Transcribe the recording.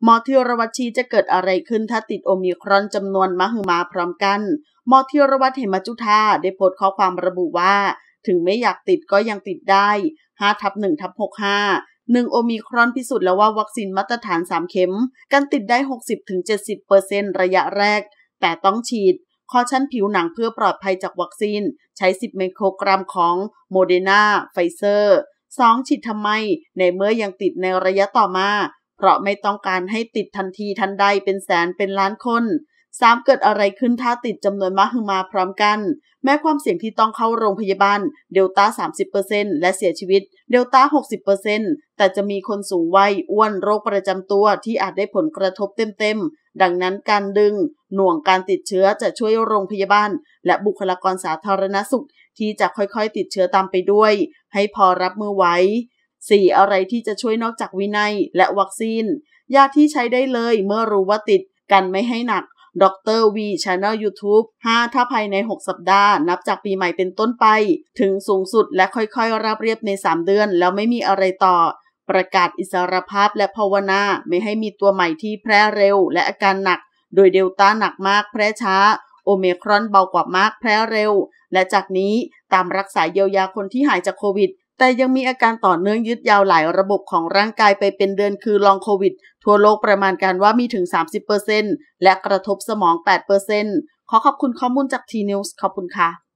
หมอธีรวัชชี้จะเกิดอะไรขึ้นถ้าติดโอมิครอนจำนวนมหึมาพร้อมกันหมอธีรวัชเหมจุฑาได้โพสต์ข้อความระบุว่าถึงไม่อยากติดก็ยังติดได้5/1/65 1โอมิครอนพิสูจน์แล้วว่าวัคซีนมาตรฐาน3เข็มกันติดได้ 60-70% ระยะแรกแต่ต้องฉีดคอชั่นผิวหนังเพื่อปลอดภัยจากวัคซีนใช้10ไมโครกรัมของโมเดอร์นาไฟเซอร์2ฉีดทำไมในเมื่อยังติดในระยะต่อมาเพราะไม่ต้องการให้ติดทันทีทันใดเป็นแสนเป็นล้านคน3เกิดอะไรขึ้นถ้าติดจำนวนมหึมาพร้อมกันแม้ความเสี่ยงที่ต้องเข้าโรงพยาบาลเดลต้า 30% และเสียชีวิตเดลต้า 60% แต่จะมีคนสูงวัยอ้วนโรคประจำตัวที่อาจได้ผลกระทบเต็มๆดังนั้นการดึงหน่วงการติดเชื้อจะช่วยโรงพยาบาลและบุคลากรสาธารณสุขที่จะค่อยๆติดเชื้อตามไปด้วยให้พอรับมือไหว4อะไรที่จะช่วยนอกจากวินัยและวัคซีนยาที่ใช้ได้เลยเมื่อรู้ว่าติดกันไม่ให้หนักดร.วี Channel YouTube 5ถ้าภายใน6สัปดาห์นับจากปีใหม่เป็นต้นไปถึงสูงสุดและค่อยๆราบเรียบใน3เดือนแล้วไม่มีอะไรต่อประกาศอิสรภาพและภาวนาไม่ให้มีตัวใหม่ที่แพร่เร็วและอาการหนักโดยเดลต้าหนักมากแพร่ช้าโอเมครอนเบากว่ามากแพร่เร็วและจากนี้ตามรักษาเยียวยาคนที่หายจากโควิดแต่ยังมีอาการต่อเนื่องยืดยาวหลายระบบของร่างกายไปเป็นเดือนคือลองโควิดทั่วโลกประมาณการว่ามีถึง 30% และกระทบสมอง 8% ขอขอบคุณข้อมูลจาก T-News ขอบคุณค่ะ